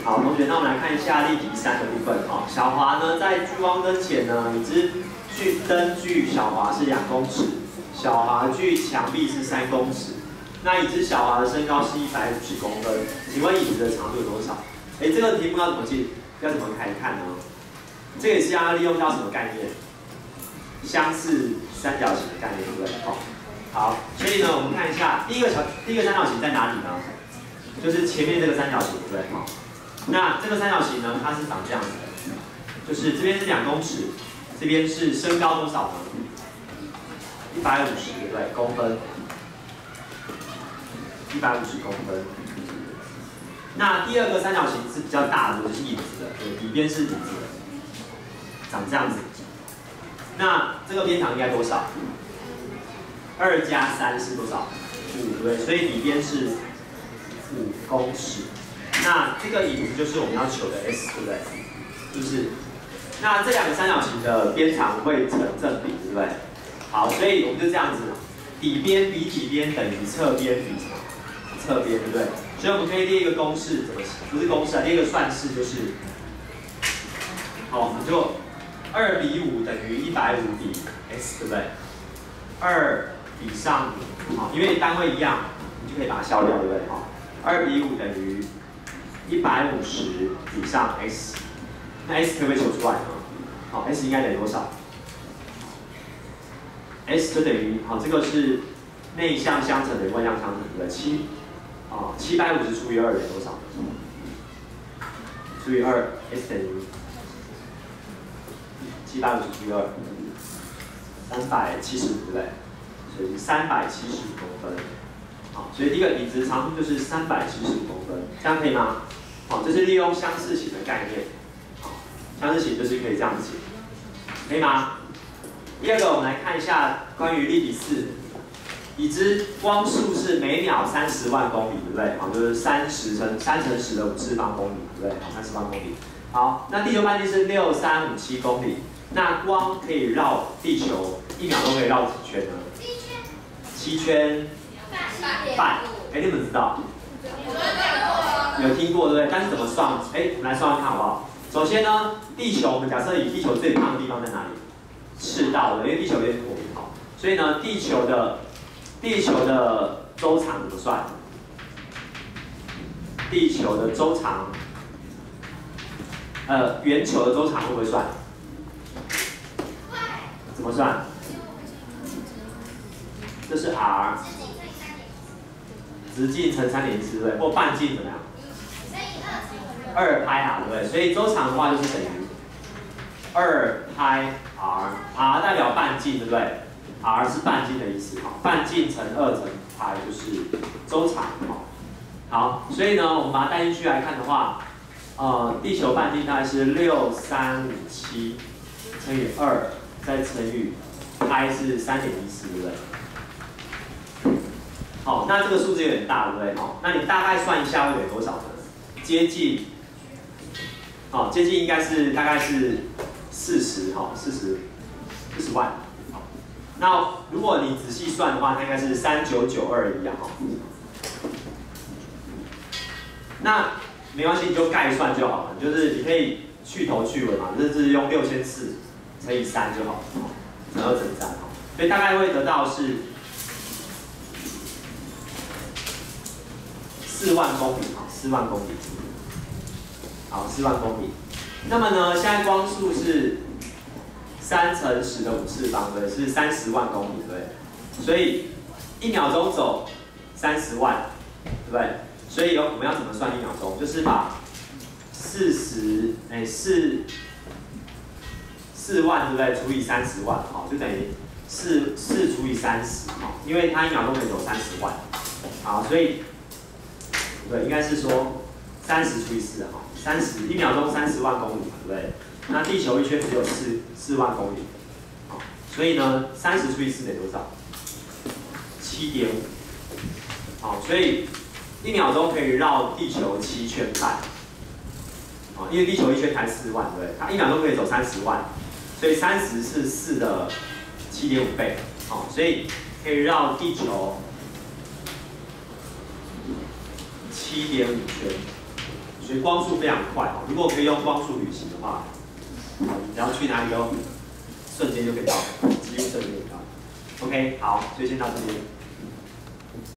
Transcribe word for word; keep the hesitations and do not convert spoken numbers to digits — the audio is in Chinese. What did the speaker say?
好，同学，那我们来看一下例题三的部分。哦，小华呢在聚光灯前呢，已知距灯距小华是两公尺，小华距墙壁是三公尺。那已知小华的身高是一百五十公分，请问椅子的长度有多少？哎，这个题目要怎么记？要怎么来看呢？这个也是要利用到什么概念？相似三角形的概念，对不对？好，好，所以呢，我们看一下第一个小第一个三角形在哪里呢？就是前面这个三角形，对不对？好，那这个三角形呢，它是长这样子的，就是这边是两公尺，这边是身高多少呢？一百五十，对不对？公分，一百五十公分。那第二个三角形是比较大的，就是椅子的，对，底边是椅子的，长这样子。那这个边长应该多少？二加三是多少？五，对不对？所以底边是五公尺。那这个椅子就是我们要求的 S， 对不对？是不是？那这两个三角形的边长会成正比，对不对？好，所以我们就这样子，底边比底边等于侧边比什么？侧边，对不对？所以我们可以列一个公式，怎么？不是公式啊，列一个算式，就是，好，我们就二比五等于一百五比 S， 对不对？二比上，好，因为单位一样，你就可以把它消掉，对不对？好，二比五等于一百五十比上 S， 那 S 可不可以求出来呢？好 ，S 应该等于多少 ？S 就等于，好，这个是内向相乘等于外向相乘，对不对？七。哦，七百五十除以二等于多少？除以二 ，S 等于七百五十除以二，三百七十五，对不对？所以三百七十五公分。好，所以第一个椅子长度就是三百七十五公分，这样可以吗？好，这是利用相似型的概念。好，相似型就是可以这样子写，可以吗？第二个，我们来看一下关于例题四。已知光速是每秒三十万公里，对不对？好，就是三十乘三乘十的五次方公里，对不对？好，三十万公里。好，那地球半径是六三五七公里，那光可以绕地球一秒钟可以绕几圈呢？七圈半。哎，你们知道？有听过，对不对？但是怎么算？哎，我们来算算看好不好？首先呢，地球我们假设以地球最胖的地方在哪里？赤道的，因为地球有点椭圆好，所以呢，地球的地球的周长怎么算？地球的周长，呃，圆球的周长会不会算？怎么算？这是 r， 直径乘三点一四，对不对？或半径怎么样？二拍 r， 对不对？所以周长的话就是等于二拍 r，r 代表半径，对不对？ r 是半径的意思，好，半径乘二乘派就是周长，好，好，所以呢，我们把它带进去来看的话，呃，地球半径大概是六三五七乘以二，再乘以派是三点一四，对不对？好，那这个数字有点大，对不对？好，那你大概算一下会等于多少呢？接近，好，接近应该是大概是四十，好，四十四十万。 那如果你仔细算的话，它应该是三九九二一样哈。那没关系，你就概算就好了，就是你可以去头去尾嘛，就是用六千四乘以三就好了，乘二乘三哈。所以大概会得到是四万公里哈，四万公里。好，四万公里。那么呢，现在光速是 三乘十的五次方，对，是三十万公里，对不对？所以一秒钟走三十万，对不对？所以我们要怎么算一秒钟？就是把四十，哎，四四万，对不对？除以三十万，好，就等于四四除以三十，好，因为它一秒钟可以走三十万，好，所以对，应该是说三十除以四，好，三十一秒钟三十万公里，对不对？ 那地球一圈只有四四万公里，好，所以呢，三十除以四等于多少？七点五，好，所以一秒钟可以绕地球七圈半，好，因为地球一圈才四万，对不对？它一秒钟可以走三十万，所以三十是四的七点五倍，好，所以可以绕地球七点五圈。 所以光速非常快哦。如果可以用光速旅行的话，只要去哪里都瞬间就可以到，几乎瞬间就可以到。OK， 好，所以先到这边。